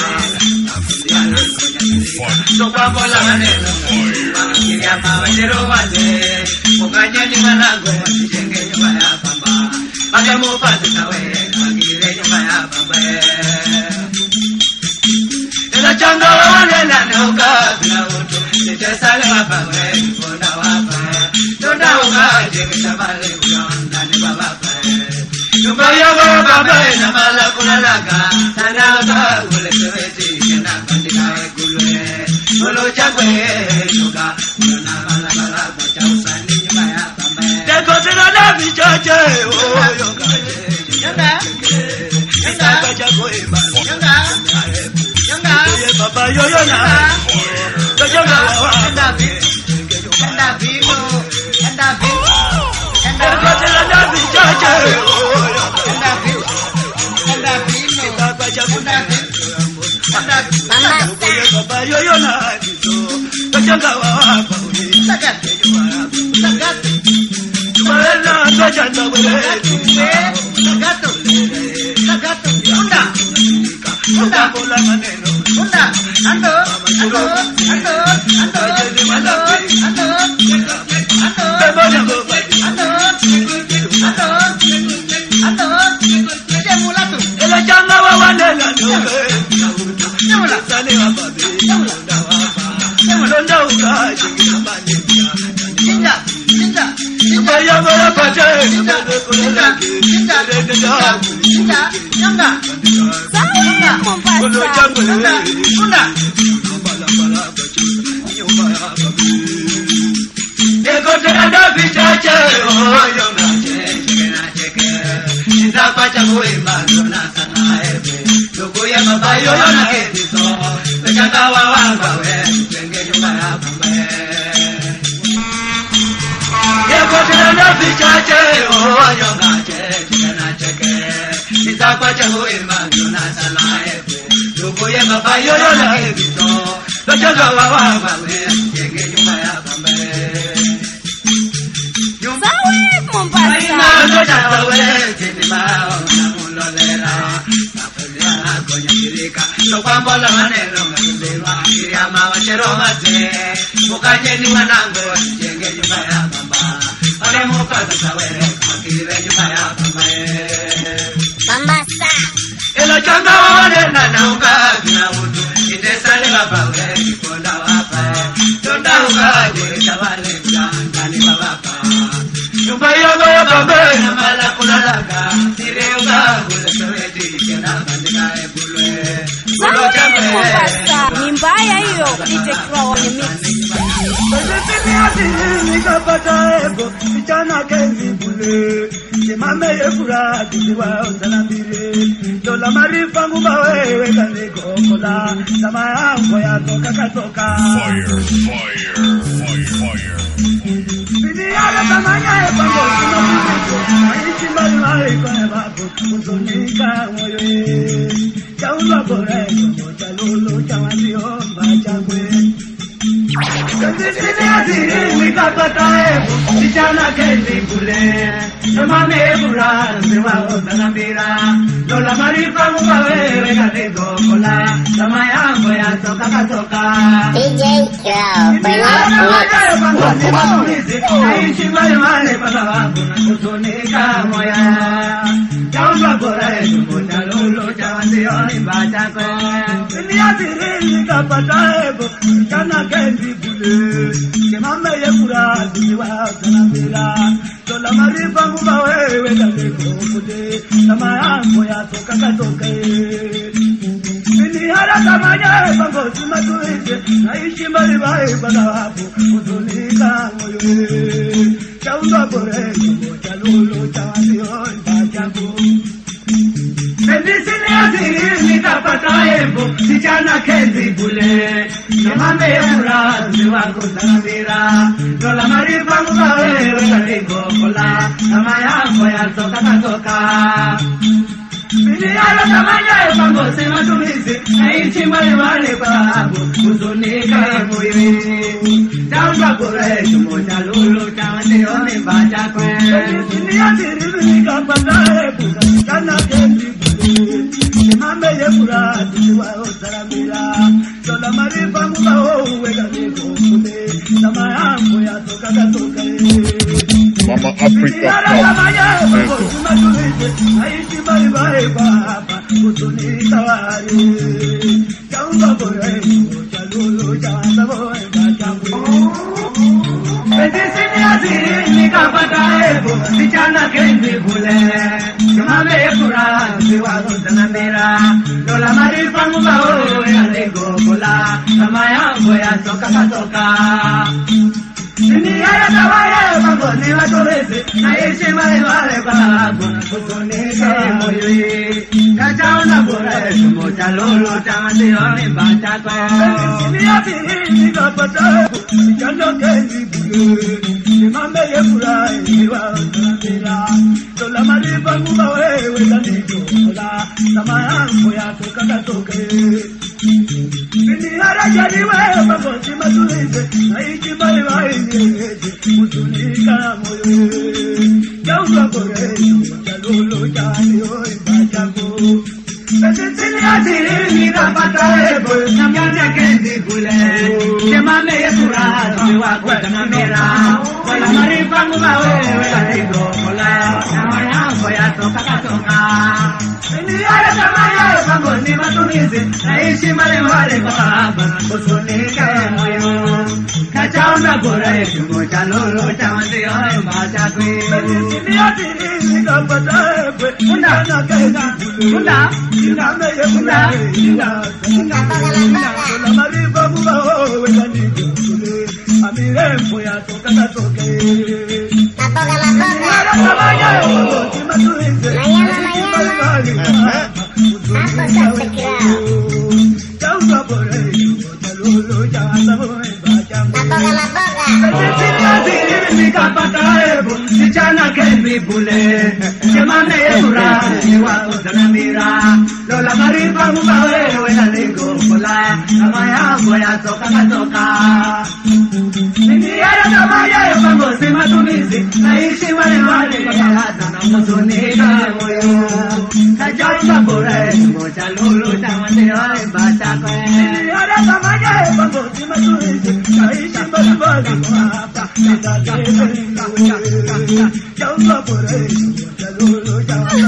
Sokwambola maneno Kiria mawachero wate Mukanyeni manango Chenge nyuma ya bamba Mage mupate kawe Kagire nyuma ya bamba Ela changa wanela Neuka bila utu Nitesale wapa we Kiponda wapa Tonda uka Jenge shabale Ndani wapa Nyumba yogo baba Na mala kulalaga Sana uka Ule seweti Kena kandika kulwe Olo chakwe Yuka Yona mala mala Bacha usani nyuma ya bamba Deko tena na vichache Yoga Yoga Yoga Chakwe Yoga Yoga Baba yoyona Yoga Enda vimo Enda vimo Deko tena na vichache Enda vimo Enda vimo Baba chakwe Baba yoyona Tochanga wapa Sagate Sagate Tumaena tochanga wele Sagato Sagato Unda Unda bola maneno Unda Ando Ando Ando Ando Ando Ando Ando Ande mulatu Ela changa wawanela Nyamula Sane wababe Nyamula Londa uka Jinga mani Jinga Jinga Jinga Yama yapate Jinga Jinga Jinga Jinga Jinga Jinga Kolo changu Jinga Kuna Bala bala bachu Nyumba ya babi Eko tena vichache Oyo ngache Cheke cheke Nitapacha kuimba Nuna sana ebe Ndugu ya mabayo Yona kediso Pechanga wawanga we Chenge nyumba ya bamba Eko tena vichache Oyo ngache Cheke cheke Nitapacha kuimba Nuna sana ebe Ndugu ya mabayo Yona kediso Pechanga wawanga we Chenge nyumba ya bamba Sokwambola maneno Mbelwa Kiria mawachero mate Mukanyeni manango Chenge nyumba ya bamba Pane mupata sawe Makire nyumba ya bamba Mama sa Ela changa wanena Nauka kina utu Itesale baba we Kiponda wapa Tonda uka Jere shabale Ndani wapa Nyumba yogo ya bamba Na mala kulalaga Tire uka Kule seweti Kena bandika ebulwe Ni mbaya hiyo DJ Crow on the mix. Nikapata ego Kichana kenzi bule Chemame yefura Kisiwa onzanambire Dola marifa nguba wewe Kaniko kola Sama yango ya toka katoka Fire, fire, fire, fire. Biniara tamanya epango Sino kuziko Aishi mbali maiko ebapo Uzonika moyo Chaunwa koreko Chalulu chawasiomba chakwe Nikapata ego Kichana kenzi bule Chemame yefura Kisiwa onzanambira Dola marifa nguba wewe Kaniko kola Sama yango ya toka katoka DJ Crow, bring up Nihara tamanya bango simatuite naishi mbali bai bagawapo kutunika moyo chaunda bore chalulu chawasio bachaku Medicine asiri nikapata ebo Sichana kezi bule Nyamame mura Ziwa kutanamira Lola maripa mubawe wekaliko kola kama yako ya toka Bini ala tamanya pango sema tumisi naishi mbali babu uzunika moyo Tamba kore tumoja lulu tawande one bacha kwe Bini atiri kapanda kuka kana kendi Mame ye pura tuwa otaramira Lola maripa mubawe wekaliko kule kama yako ya toka Mama Africa Niniara tawaye mambo ni watoweze naishi male babu kusonika moyo kachaona bora moja lolo tamande bata kwa niapi nikapata jando kendi bulu mame ye fura iwa tira dola mali bangu bawe ndani dola kama yangu ya toka Niniara jadi wewe mambo si matulize naishi male Utunika moyo Jauka kore Jalolo jani oi bajago Petitini atiri Nina pata ebo Namyanya kendi kule Jemame yesura Tiwa kweka na mera Wala marifa mubawe Wela tigo kola Namanya koya toka katonga Niniara tamaya Mambo ni matumizi Naishi male kwa baba Utunika moyo Kachaona bora ejumo chalolo chamande oi bacha kwe Ni atiri nikapata kwe Unda Unda Unda maripa muba owe kaniko kule Amirempo ya toka Nara sabanya yo Timatuize Chauka bora ejumo chalolo chamande Sichana kendi bule Jemane yura Niwa utanamira Lola maripa mubawe Wena liko kula Kama yangu ya toka Niniara tamaya Pango sima tumizi Naishi wale kwa kalata Na muzunika moyo Kachaunga bure Mocha lulu Tamande oi bacha kwe Niniara tamaya Pango sima tumizi Naishi mbali Mwapa Jauka bure Jalolo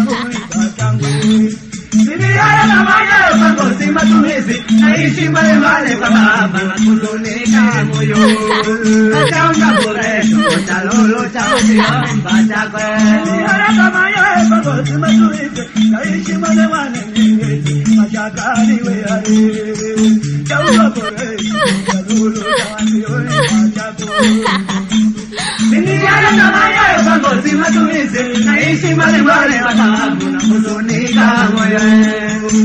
Niniara tamaya Pango sima tumizi Naishi mbali kwa baba Kuzunika moyo Kachaunga bure Mocha lulu Tamande oi bacha kwe Niniara tamaya Pango sima tumizi Naishi mbali Machakani weare Jauka bure Jalolo Tamande oi bacha kwe Niniara tamaya Pango sima tumizi Naishi mbali kwa baba Kuzunika moyo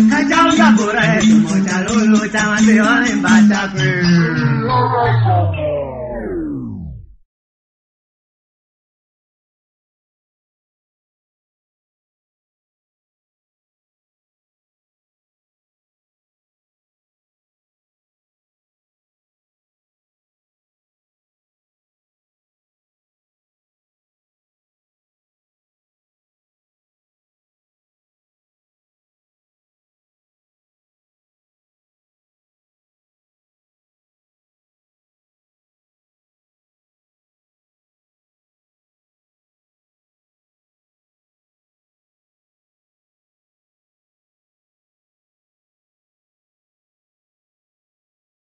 Kachaunga bure Mocha lulu Tamande oi bacha kwe